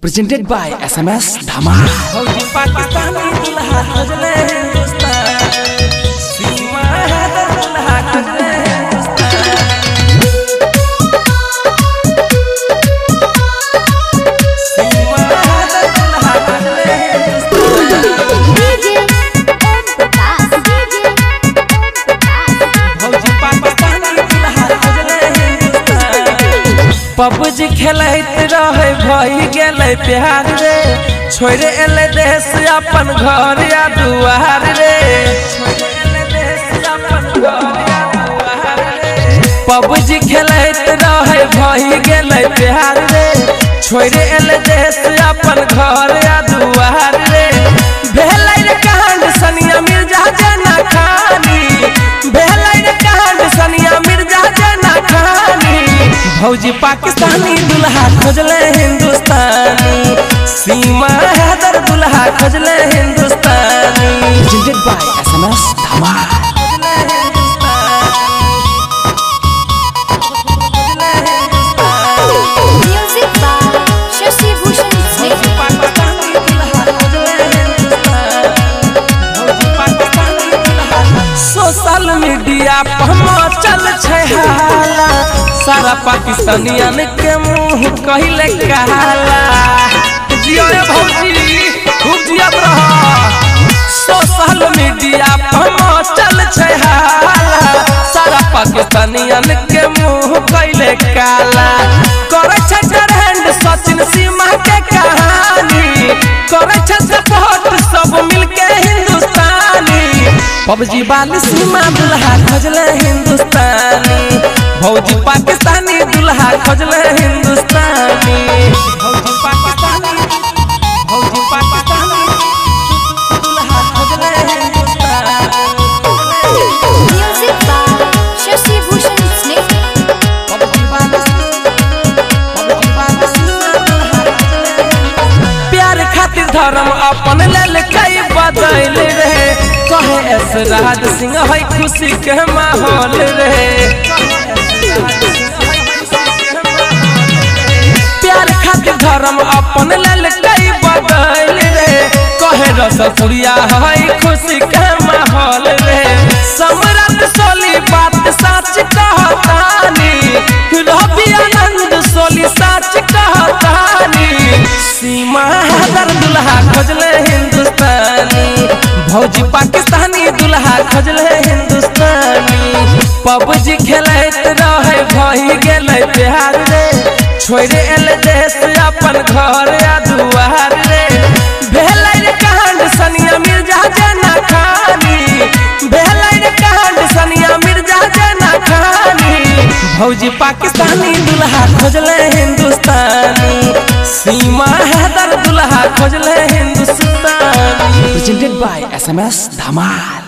Presented by SMS Dhamal। Pakistani दुल्हा खोजले हिंदुस्तान, सीमा हैदर दुल्हा खोजले पबजी खेलत रहे भई गेले प्यार रे, छोड़े एले देश अपन घर या दुआर रे, पबजी खेलत रहे भई गेले प्यार रे, छोड़े एले देश अपन घर या दुआर रे। भेलै रे कांड सनिया मिर्जा जना खानी, भेलै रे कांड सनिया मिर्जा जना खानी। भौजी पाकिस्तानी दुल्हा खोजले हिंदुस्तानी, सीमा हैदर दुल्हा खोजले हिंदुस्तानी। Presented by SMS Dhamal। Social media पर चल छै हाला, सारा पाकिस्तानियन के मुंह कहले कहाला। जियो रे भौजी खूब जियत रह। सोशल मीडिया पर चल छै हाला, सारा पाकिस्तानियन के मुंह कहले काला। करे छै ट्रेंड सचिन सीमा के कहानी, करे छै सपोर्ट सब मिलके हिंदुस्तानी। पबजी वाली सीमा दुल्हा खोजले हिंदुस्तानी, भौजी पाकिस्तानी दुल्हा खोजले हिंदुस्तानी। भौजी पाकिस्तानी दुल्हा खोजले हिंदुस्तानी। म्यूजिक बाय शशि भूषण स्नेह। प्यार खातिर धर्म अपन लेल कई बदल रहे, कहे ऐसराज सिंह है खुशी के माहौल रहे। प्यार खातिर धर्म अपन लेल कई बदल रहे, कहे रसपुरिया है खुशी के माहौल रहे। सम्राट सोली बात सच कहतानी, रवि आनंद सोली सच कहतानी। सीमा हैदर दुल्हा खोजले हिंदुस्तानी, भौजी पाकिस्तानी दुल्हा खोजले हिंदुस्तानी। पबजी खेलत रहे भई गेले प्यार रे, छोड़े एले देश अपन घर या दुआर रे। भेलै रे कांड सनिया मिर्जा जना खानी, भेलै रे कांड सनिया मिर्जा जना खानी। भौजी पाकिस्तानी दुल्हा खोजले हिंदुस्तानी, सीमा हैदर दुल्हा खोजले हिंदुस्तानी। Presented by SMS Dhamal।